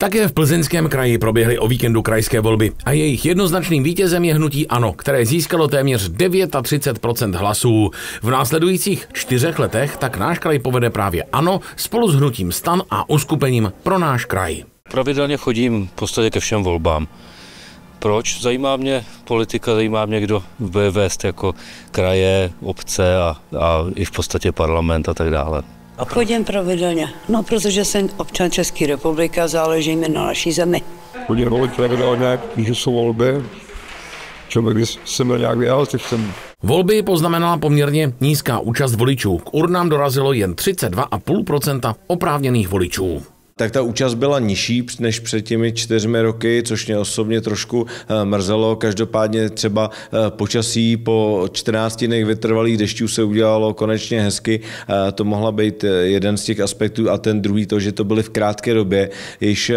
Také v Plzeňském kraji proběhly o víkendu krajské volby a jejich jednoznačným vítězem je hnutí ANO, které získalo téměř 39% hlasů. V následujících 4 letech tak náš kraj povede právě ANO spolu s hnutím STAN a uskupením Pro náš kraj. Pravidelně chodím v podstatě ke všem volbám. Proč? Zajímá mě politika, zajímá mě, kdo bude vést jako kraje, obce a i v podstatě parlament a tak dále. Chodím pravidelně, protože jsem občan České republiky a záleží mi na naší zemi. Chodím volit pravidelně, když jsou volby. Když jsem byl nějak vyjel, tak jsem... Volby poznamenala poměrně nízká účast voličů. K urnám dorazilo jen 32,5% oprávněných voličů. Tak ta účast byla nižší než před těmi 4 roky, což mě osobně trošku mrzelo. Každopádně třeba počasí po 14 dnech vytrvalých dešťů se udělalo konečně hezky. To mohla být jeden z těch aspektů a ten druhý to, že to byly v krátké době již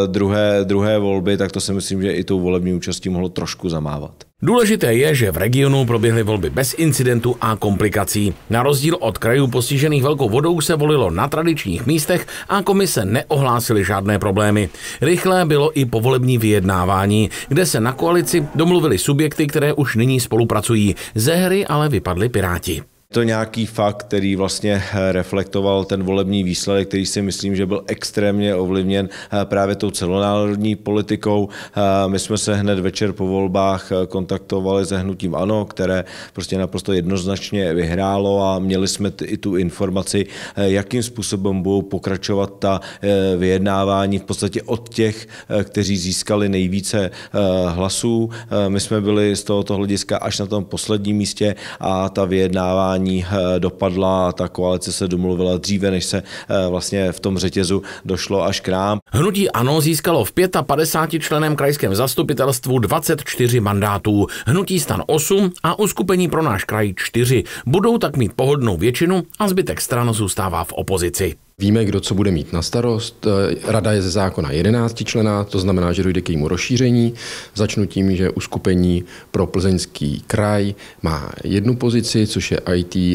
druhé volby, tak to si myslím, že i tou volební účastí mohlo trošku zamávat. Důležité je, že v regionu proběhly volby bez incidentů a komplikací. Na rozdíl od krajů postižených velkou vodou se volilo na tradičních místech a komise neohlásily žádné problémy. Rychlé bylo i povolební vyjednávání, kde se na koalici domluvili subjekty, které už nyní spolupracují. Ze hry ale vypadli Piráti. To nějaký fakt, který vlastně reflektoval ten volební výsledek, který si myslím, že byl extrémně ovlivněn právě tou celonárodní politikou. My jsme se hned večer po volbách kontaktovali se hnutím ANO, které prostě naprosto jednoznačně vyhrálo a měli jsme i tu informaci, jakým způsobem budou pokračovat ta vyjednávání v podstatě od těch, kteří získali nejvíce hlasů. My jsme byli z tohoto hlediska až na tom posledním místě a ta vyjednávání dopadla a ta koalice se domluvila dříve, než se vlastně v tom řetězu došlo až k nám. Hnutí ANO získalo v 55členném krajském zastupitelstvu 24 mandátů, hnutí STAN 8 a uskupení Pro náš kraj 4. Budou tak mít pohodlnou většinu a zbytek stran zůstává v opozici. Víme, kdo co bude mít na starost. Rada je ze zákona 11členná, to znamená, že dojde k jejímu rozšíření. Začnu tím, že uskupení Pro Plzeňský kraj má 1 pozici, což je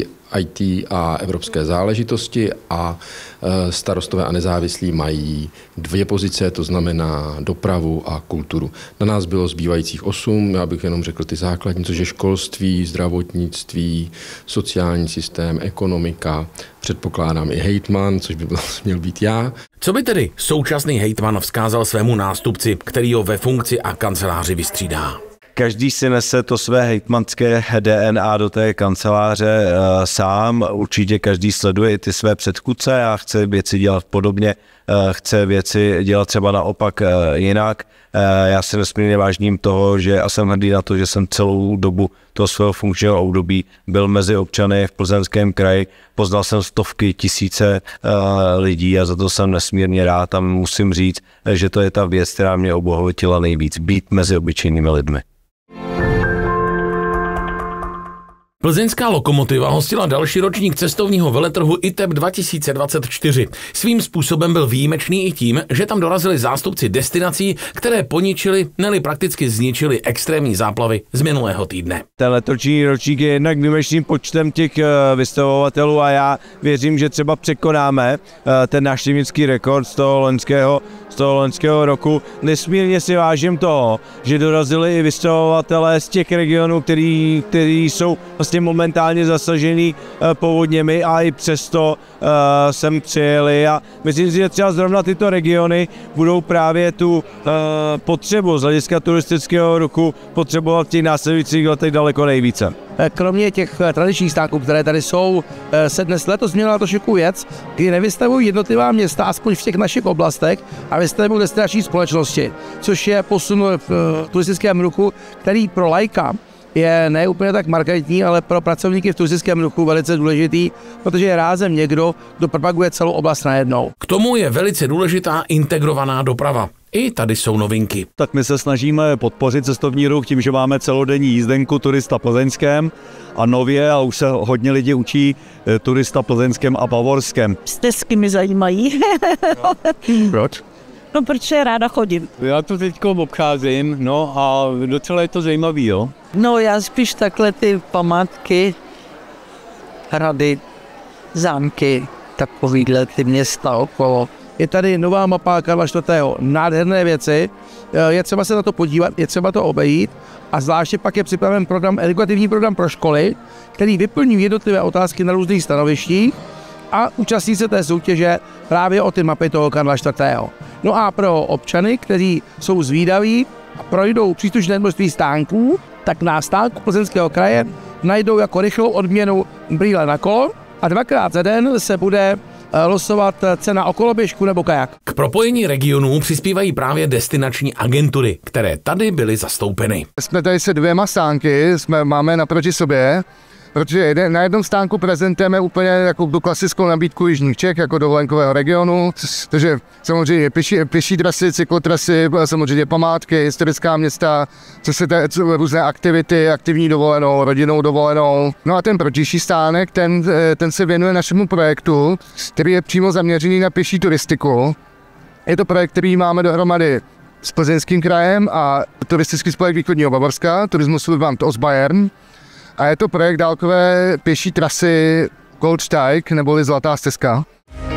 IT a evropské záležitosti a starostové a nezávislí mají 2 pozice, to znamená dopravu a kulturu. Na nás bylo zbývajících 8, já bych jenom řekl ty základní, což je školství, zdravotnictví, sociální systém, ekonomika, předpokládám i hejtman, což by měl být já. Co by tedy současný hejtman vzkázal svému nástupci, který ho ve funkci a kanceláři vystřídá? Každý si nese to své hejtmanské DNA do té kanceláře sám. Určitě každý sleduje i ty své předchůdce a chce věci dělat podobně, chce věci dělat třeba naopak jinak. Já si nesmírně vážím toho, že a jsem hrdý na to, že jsem celou dobu toho svého funkčního období byl mezi občany v Plzeňském kraji. Poznal jsem stovky, tisíce lidí a za to jsem nesmírně rád a musím říct, že to je ta věc, která mě obohatila nejvíc, být mezi obyčejnými lidmi. Plzeňská Lokomotiva hostila další ročník cestovního veletrhu ITEP 2024. Svým způsobem byl výjimečný i tím, že tam dorazili zástupci destinací, které poničili, neli prakticky zničili extrémní záplavy z minulého týdne. Ten letošní ročník je jednak výjimečným počtem těch vystavovatelů a já věřím, že třeba překonáme ten návštěvnický rekord z toho loňského roku. Nesmírně si vážím toho, že dorazili i vystavovatelé z těch regionů, který jsou vlastně momentálně zasažený povodněmi a i přesto sem přijeli a myslím si, že třeba zrovna tyto regiony budou právě tu potřebu z hlediska turistického ruchu potřebovat v těch následujících letech daleko nejvíce. Kromě těch tradičních stánků, které tady jsou, se dnes letos změnila trošku věc, kdy nevystavují jednotlivá města, aspoň v těch našich oblastech, a vystavují destinační společnosti, což je posun v turistickém ruchu, který pro laika je ne úplně tak markantní, ale pro pracovníky v turistickém ruchu velice důležitý, protože je rázem někdo, kdo propaguje celou oblast najednou. K tomu je velice důležitá integrovaná doprava. I tady jsou novinky. Tak my se snažíme podpořit cestovní ruch tím, že máme celodenní jízdenku Turista Plzeňském a nově, a už se hodně lidí učí, Turista Plzeňském a Bavorském. Stezky mi zajímají. Proč? No, protože ráda chodím. Já to teď obcházím, no a docela je to zajímavý, jo? No, já spíš takhle ty památky, hrady, zámky, takovýhle ty města okolo, je tady nová mapa Karla IV. Nádherné věci, je třeba se na to podívat, je třeba to obejít a zvláště pak je připraven edukativní program pro školy, který vyplní jednotlivé otázky na různých stanovištích a účastní se té soutěže právě o ty mapy toho Karla IV. No a pro občany, kteří jsou zvídaví a projdou příslušné množství stánků, tak na stánku Plzeňského kraje najdou jako rychlou odměnu brýle na kolo a 2krát za den se bude losovat cena o koloběžku nebo kajak. K propojení regionů přispívají právě destinační agentury, které tady byly zastoupeny. Jsme tady se 2 stánky, máme naproti sobě, protože na jednom stánku prezentujeme úplně jako tu klasickou nabídku jižních Čech, jako dovolenkového regionu, takže samozřejmě pěší trasy, cyklotrasy, samozřejmě památky, historická města, různé aktivity, aktivní dovolenou, rodinnou dovolenou. No a ten protější stánek, ten se věnuje našemu projektu, který je přímo zaměřený na pěší turistiku. Je to projekt, který máme dohromady s Plzeňským krajem a turistický spolek Východního Bavorska, Tourismusverband Ostbayern. A je to projekt dálkové pěší trasy Goldsteig neboli Zlatá stezka.